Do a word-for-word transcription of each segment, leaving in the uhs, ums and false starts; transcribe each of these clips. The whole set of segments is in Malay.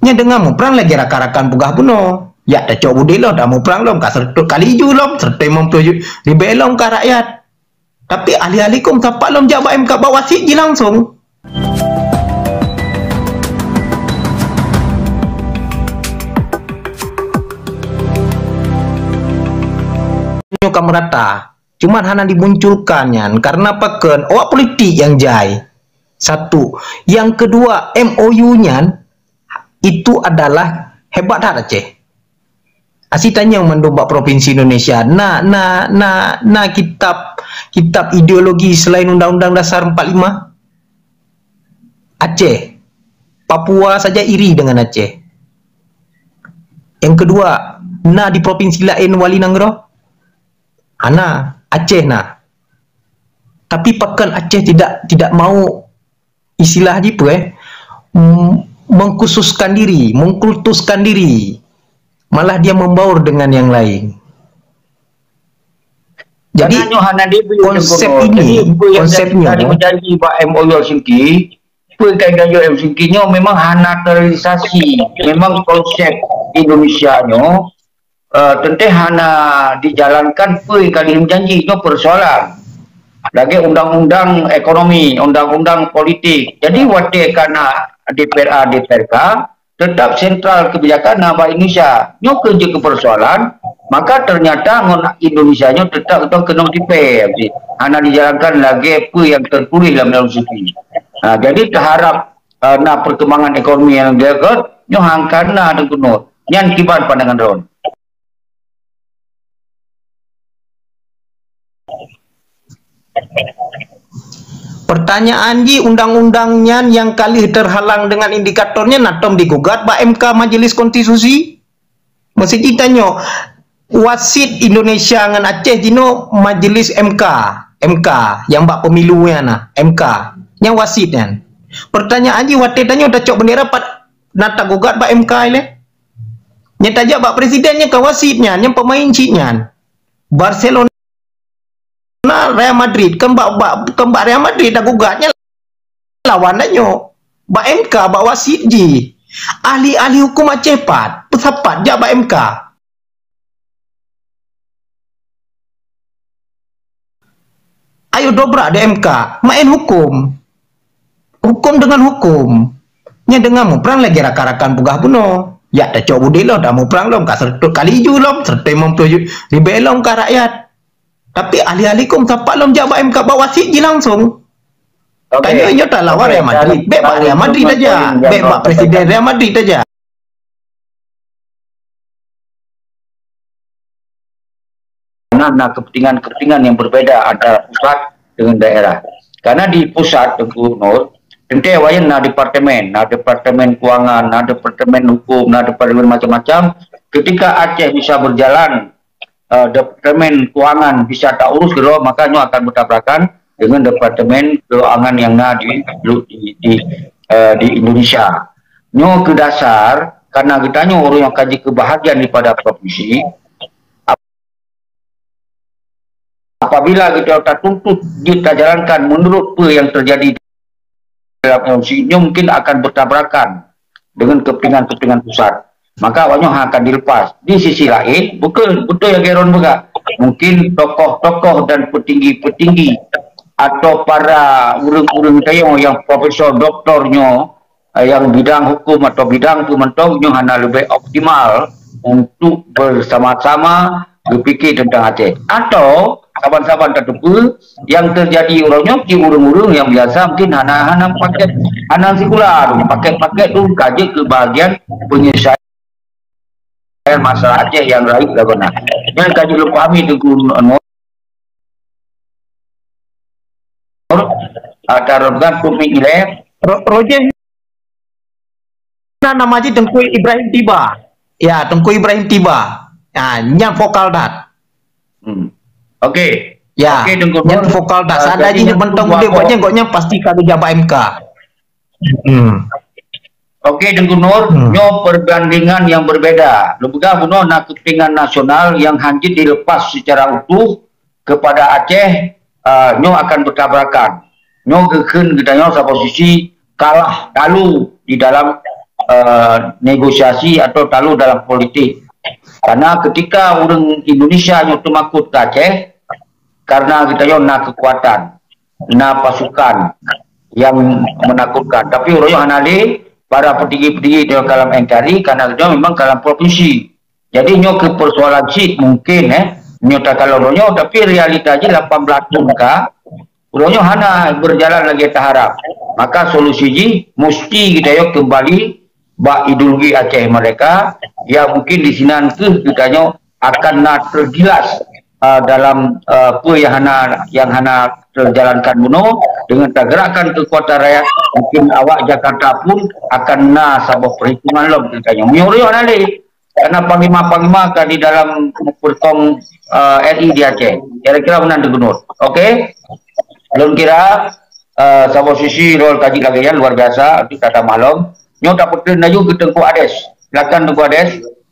Nya dengar mu perang lagi rakan-rakan pugah buno. Ya dah cok budi lo, dah mu perang lo, ka sertuk kali ju lo, serta memperju ribelong ka rakyat. Tapi ahli-ahli kum tapak lo jabat M K bawa wasit je langsung. Kamu rata. Cuman hanya dimunculkannya karena paken awak politik yang jai. Satu. Yang kedua, M O U-nya itu adalah hebat tak Aceh. Asitanya yang mendombak provinsi Indonesia. Nah, nah, nah, nah kitab kitab ideologi selain Undang-Undang Dasar empat puluh lima. Aceh. Papua saja iri dengan Aceh. Yang kedua, nah di provinsi lain Wali Nanggro. Ana Aceh nah. Tapi pakan Aceh tidak tidak mau istilah apa eh mengkhususkan diri, mengkultuskan diri. Malah dia membaur dengan yang lain. Jadi konsep ini, konsepnya menjadi Pak M O U Helsinki, perkaitan M O U Helsinki-nya memang hana terrealisasi. Memang konsep Indonesia-nya uh, tentu hana dijalankan pun kali janji-nya persoalan. Lagi undang-undang ekonomi, undang-undang politik. Jadi waktu karena D P R A, D P R K tetap sentral kebijakan nama Indonesia. Nyo kerja ke persoalan, maka ternyata Indonesia nyo tetap atau kena dipel. Hanya dijalankan lagi apa yang tertulis dalam dalam suci. Nah, jadi terharap uh, na perkembangan ekonomi yang dia got, nyo hangkan na dan kuno. Yang kibat pandangan Ron. Pertanyaan ji undang-undangnya yang kali terhalang dengan indikatornya natom digugat Pak M K Majelis Konstitusi. Mesti ditanya wasit Indonesia dengan Aceh jino Majelis M K M K yang bak pemilunya nah M K yang wasitnya. Pertanyaan ji wate tanya udah cok bendera pat nata gugat Pak M K ile. Nyata aja Pak Presidennya ke wasitnya, yang pemain ciknya. Barcelona Nah, Real Madrid, kembak kembak Real Madrid dah gugatnya lawanannya. Ba M K bawa wasit ji. Ahli-ahli hukum Aceh pat, pesapat jak ba M K. Ayo dobrak di M K, main hukum. Hukum dengan hukum. Nya dengar mu perang lagi rakan-rakan pugah buno. Ya dah cok budi lo, dah mu perang lo, ka sertuk kali ju lo, serta memperju ribelong ka rakyat. Tapi ahli-ahli kum tapak lom jabat M K bawa wasit je langsung. Tanya nyo tak lawan Real Madrid. Bebak Real Madrid aja. Bebak Presiden Real Madrid aja. Nah, nah kepentingan-kepentingan yang berbeda antara pusat dengan daerah. Karena di pusat Tengku Nur, tentu wayan nah departemen, nah departemen keuangan, nah departemen hukum, nah departemen macam-macam. Ketika Aceh bisa berjalan, Uh, departemen keuangan bisa tak urus gitu, makanya akan bertabrakan dengan departemen keuangan yang ada di di, di, uh, di Indonesia. Nyo ke dasar karena kita nyo orang yang kaji kebahagiaan daripada provinsi. Apabila kita tak tuntut kita jalankan menurut apa yang terjadi dalam provinsi, nyo mungkin akan bertabrakan dengan kepentingan-kepentingan pusat. Maka awaknya akan dilepas. Di sisi lain, betul betul yang Geron juga. Mungkin tokoh-tokoh dan petinggi-petinggi atau para urang-urang tayo yang profesor doktornya yang bidang hukum atau bidang pementaunya hanya lebih optimal untuk bersama-sama berfikir tentang Aceh. Atau saban-saban tertentu yang terjadi orangnya di urang-urang yang biasa mungkin hanya-hanya paket hanya sekular, paket-paket itu kaji ke bagian penyelesaian masalah Aceh yang raih dah benar. Dan kaji lu pahami Tengku Nur agar bukan kumi ile Roger nama je Tengku Ibrahim Tiba. Ya, Tengku Ibrahim Tiba. Ya, nyam vokal dat. Hmm. Oke. Okay. Ya, okay, nyam vokal dat. Uh, Ada je bentang dia buatnya goknya pasti kalau jabat M K. Hmm. Oke, Tengku Nur, hmm. nyo perbandingan yang berbeda. Lebih buno nak kepentingan nasional yang hanya dilepas secara utuh kepada Aceh, uh, nyo akan bertabrakan. Nyo keken kita nyo sa posisi kalah kalu di dalam uh, negosiasi atau talu dalam politik. Karena ketika orang Indonesia nyo temakut ke Aceh, karena kita yo na kekuatan, na pasukan yang menakutkan. Tapi orang yo hanali para petinggi-petinggi di dalam N K R I karena dia memang dalam provinsi. Jadi nyo ke persoalan seat mungkin eh nyo tak kalau nyo, tapi realitanya delapan belas tahun ka Uronyo hana berjalan lagi taharap. Maka solusi ji mesti kita yo kembali bak ideologi Aceh mereka yang mungkin di sini ke kita yo akan nak tergilas uh, dalam uh, apa yang hana yang hana terjalankan buno dengan tergerakkan kekuatan rakyat. Mungkin awak Jakarta pun akan na sabah perhitungan lom kita yo. Miurio nali karena panglima-panglima kan di dalam pertong uh, R I di Aceh. Kira-kira benar gubernur. Oke? Okay? Belum kira uh, sama sisi rol kaji lagian luar biasa itu kata malam nyo dapat naju ke Tengku Ades. Silakan Tengku Ades.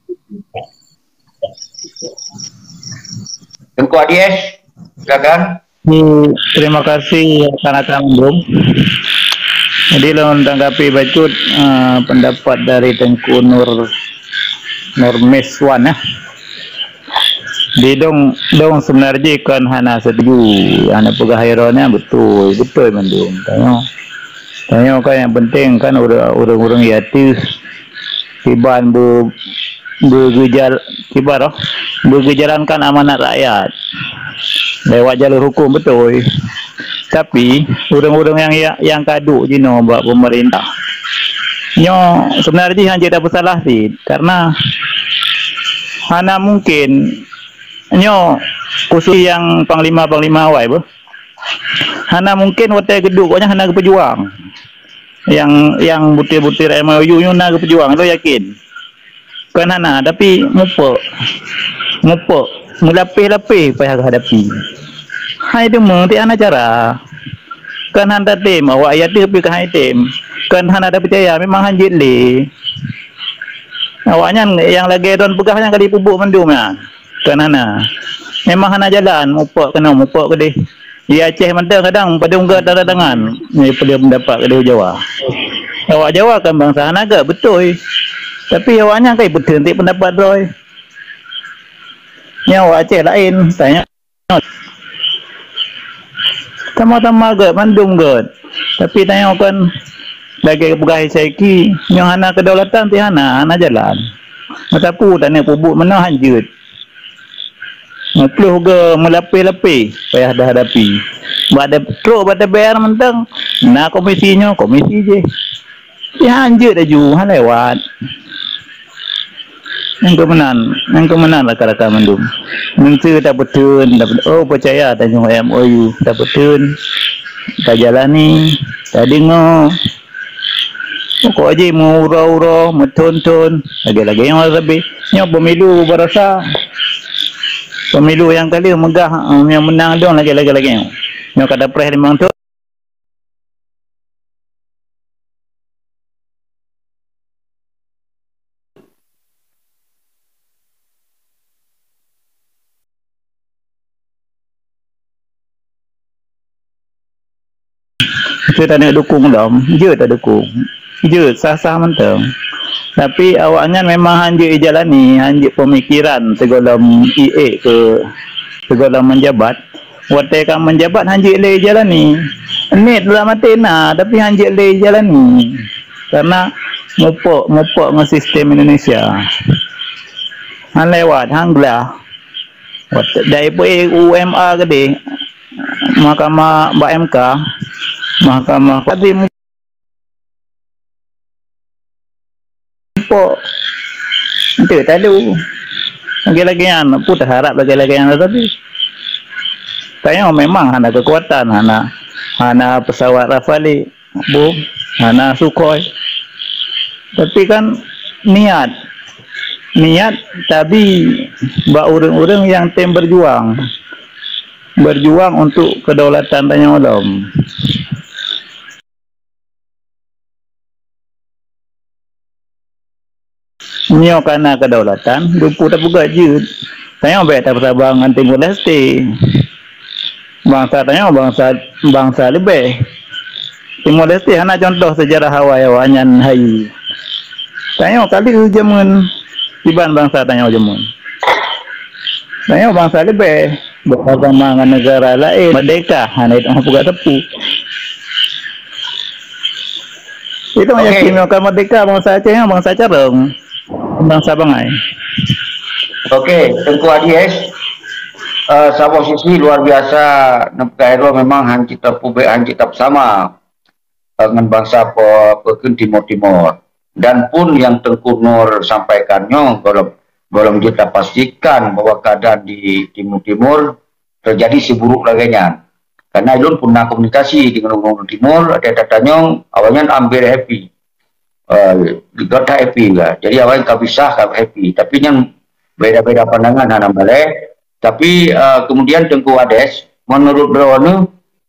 Tengku Ades, silakan. Terima kasih rekan-rekan Bung. Jadi lawan tanggapi bacut uh, pendapat dari Tengku Nur Nurmeswan ya. Di dong dong sebenarnya kan hana setuju hana pegahairannya betul betul mendung tanya tanya kan yang penting kan orang-orang yati tiban ber bergejal tiba roh bergejalankan amanat rakyat lewat jalur hukum betul. Tapi orang-orang yang yang kaduk jino buat pemerintah nyo sebenarnya hanya tak bersalah sih karena hana mungkin nyo khusus yang panglima-panglima awal bu. Hana mungkin waktu geduk pokoknya hana ke pejuang. Yang yang butir-butir M O U nyo na ke pejuang lo yakin. Kan hana tapi ngupo. Ngupo melapih-lapih payah hadapi. Hai tu mesti ana cara. Kan handa tim awak ayat dia pergi ke hai tim. Kan hana ada percaya memang hanjit le. Awaknya yang lagi don pegahnya kali pubuk mendum ya. Kan hana memang hana jalan mupok kena mupok ke deh di Aceh mentang kadang pada unggah darah tangan ni pada mendapat ke Jawa awak Jawa kan bangsa hana agak betul tapi awaknya kan betul nanti pendapat roy ni awak Aceh lain tanya sama-sama agak mandum agak tapi tanya kan lagi pegawai saiki yang hana kedaulatan ti hana hana jalan mataku tanya pubuk mana hanjut Ngepluh ke melapih-lapih payah dah hadapi. Pada truk pada bayar mentang. Nah komisinya komisi je. Ya anjir dah ju han lewat. Yang kemenan, yang kemenan lah rakan mendum. Menteri tak betul, dapat oh percaya tanya M O U tak betul. Tak jalani, tak dengar. Kok aja mau ura-ura, mau tonton, lagi-lagi yang lebih. Yang pemilu berasa. Pemilu yang kali megah um, yang menang dong lagi-lagi lagi. Yang kata pres memang tu. Kita tak nak dukung dom, je tak dukung. Je sah-sah mentang. Tapi awaknya memang hanjir jalani, hanjir pemikiran segala I A ke segala menjabat. Waktu kan menjabat hanjir le jalani. Net dalam mati na, tapi hanjir le jalani. Karena mupok mupok dengan sistem Indonesia. Han lewat hanglah. Waktu dari U M A ke deh, Mahkamah B M K, Mahkamah tadi po nanti tak tahu lagi-lagi yang putih harap lagi-lagi yang tapi saya memang ada kekuatan hana hana pesawat Rafale bu hana Sukhoi tapi kan niat niat tapi bak orang-orang yang tem berjuang berjuang untuk kedaulatan tanya malam. Nyo karena kedaulatan, dupu tak buka je. Tanya baik tak bersabang dengan Timur Leste. Bangsa tanya bangsa bangsa lebih. Timur Leste hanya contoh sejarah Hawaii awanyan hai. Tanya kali jamun tiban bangsa tanya jamun. Tanya bangsa lebih beragama dengan negara lain merdeka hanya itu buka tepu. Itu okay. Meyakinkan merdeka bangsa Aceh yang bangsa Carong, bangsa Bangai. Okey, Tengku Adies, uh, sama sisi luar biasa negara memang hanci terpubik hanci tak sama dengan bangsa Pekin Timur Timur. Dan pun yang Tengku Nur sampaikannya kalau belum kita pastikan bahwa keadaan di Timur Timur terjadi seburuk laginya. Karena Ilun pernah komunikasi dengan orang Timur, ada datanya awalnya hampir happy. Uh, Gak happy lah. Jadi awalnya tak bisa tak happy. Tapi yang beda-beda pandangan anak balik. Tapi uh, kemudian Tengku Ades, menurut beliau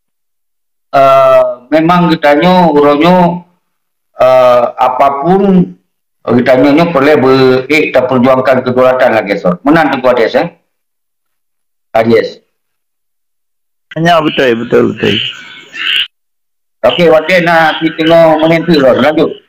uh, memang kitanya orangnya Uh, apapun kita nyonya boleh ber, eh, kita perjuangkan kedaulatan lagi so. Menang Tengku Ades eh? Ades. Hanya betul betul betul. Okey, waktu nak kita tengok menentu lah lanjut.